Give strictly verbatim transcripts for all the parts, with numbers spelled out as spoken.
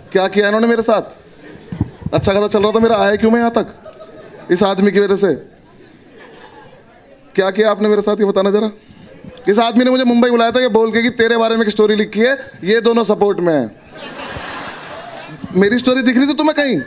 क्या किया इन्होंने मेरे साथ? अच्छा खासा चल रहा था मेरा, आया क्यों मैं यहाँ तक इस आदमी की वजह से? क्या किया आपने मेरे साथ ये बताना जरा। इस आदमी ने मुझे मुंबई बुलाया था ये बोल के कि तेरे बारे में एक स्टोरी लिखी है, ये दोनों सपोर्ट में है। मेरी स्टोरी दिख रही थी तुम्हें कहीं?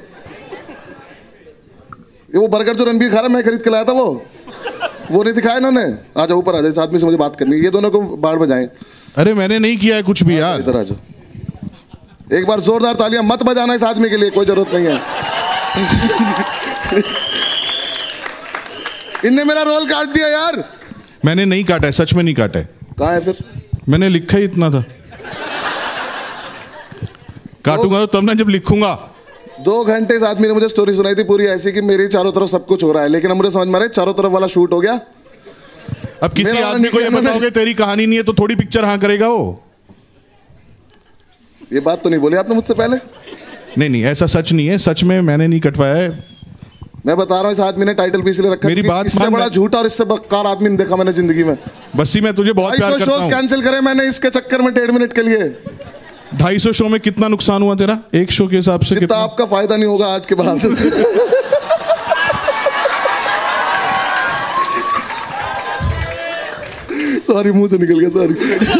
ये वो बर्गर जो रणबीर खा रहा मैं खरीद के लाया था वो वो नहीं दिखाया इन्होंने। आ जाओ ऊपर आ जाओ, इस आदमी से मुझे बात करनी है, ये दोनों को बाढ़ बजाएं। अरे मैंने नहीं किया है कुछ भी यार। इधर आ जाओ, एक बार जोरदार तालियां मत बजाना इस आदमी के लिए, कोई जरूरत नहीं है। इनने मेरा रोल काट दिया यार। मैंने नहीं काटा है, सच में नहीं काटा है। कहाँ है फिर? मैंने लिखा ही इतना था। काटूंगा तो तब ना जब लिखूंगा। दो घंटे इस आदमी ने मुझे स्टोरी सुनाई थी पूरी ऐसी कि मेरी चारों तरफ सब कुछ हो रहा है, लेकिन अब मुझे समझ में आ रहा है चारों तरफ वाला शूट हो गया। अब किसी आदमी को ये बताओगे तेरी कहानी नहीं है तो थोड़ी पिक्चर हाँ करेगा वो। ये बात तो नहीं बोली आपने मुझसे पहले। नहीं नहीं ऐसा सच नहीं है, सच में मैंने नहीं कटवाया है। मैं बता रहा हूँ इस आदमी ने टाइटल भी इसलिए रखा मेरी बात इससे बड़ा झूठा और इससे बदकार आदमी नहीं देखा मैंने जिंदगी में। बस्सी मैं तुझे बहुत प्यार करता हूँ। कैंसिल करे मैंने इसके चक्कर में डेढ़ मिनट के लिए। ढाई सौ शो में कितना नुकसान हुआ तेरा एक शो के हिसाब से? जितना आपका फायदा नहीं होगा आज के बाद। सॉरी मुंह से निकल गया, सॉरी।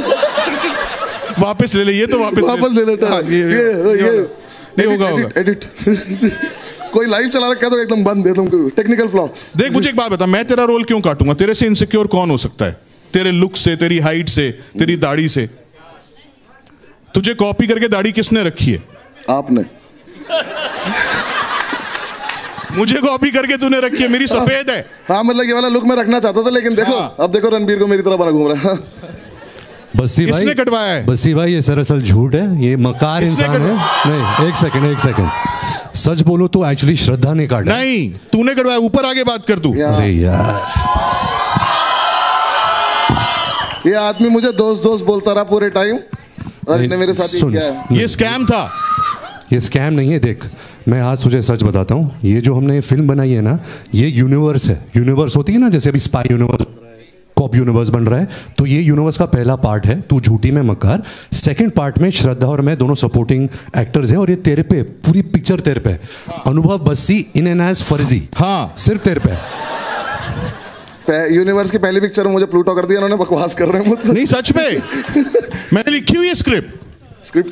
वापस ले ले, ये तो वापस वापस ले लेता है। ये ये ये नहीं होगा होगा एडिट। कोई लाइव चला रखा है तो एकदम बंद है, तुम टेक्निकल फ्लॉ। देख मुझे एक बात बता, मैं तेरा रोल क्यों काटूंगा? तेरे से इनसिक्योर कौन हो सकता है? तेरे लुक से, तेरी हाइट से, तेरी दाढ़ी से। तुझे कॉपी करके दाढ़ी किसने रखी है? आपने। मुझे कॉपी करके तूने रखी है, मेरी सफेद है। हाँ मतलब ये वाला लुक मैं रखना चाहता था, लेकिन देखो हाँ। अब देखो रणबीर को मेरी तरह बना घूम रहा है। बस्सी भाई किसने कटवाया है? बस्सी भाई ये सरासल झूठ है, ये मकार इंसान है। नहीं एक सेकंड एक सेकंड, सच बोलो तो एक्चुअली श्रद्धा ने काटा। नहीं तूने कटवाया, ऊपर आगे बात कर तू। अरे यार ये आदमी मुझे दोस्त दोस्त बोलता रहा पूरे टाइम और इन्हें मेरे साथ ही किया है। ये स्कैम था। ये स्कैम नहीं है। देख मैं आज तुझे सच बताता हूँ, ये जो हमने फिल्म बनाई है ना, ये यूनिवर्स है। यूनिवर्स होती है ना, जैसे अभी स्पाई यूनिवर्स, कॉप यूनिवर्स बन रहा है, तो ये यूनिवर्स का पहला पार्ट है तू झूठी में मकार। सेकंड पार्ट में श्रद्धा और मैं दोनों सपोर्टिंग एक्टर्स हैं और ये तेरे पे पूरी पिक्चर तेरे पे। हाँ। अनुभव बस्सी इन एन एज फर्जी। हाँ सिर्फ तेरे पे। यूनिवर्स की पहली पिक्चर में मुझे प्लूटो कर दिया इन्होंने, बकवास कर रहे हैं मुझसे। नहीं सच में मैंने लिखी हुई है स्क्रिप्ट। स्क्रिप्ट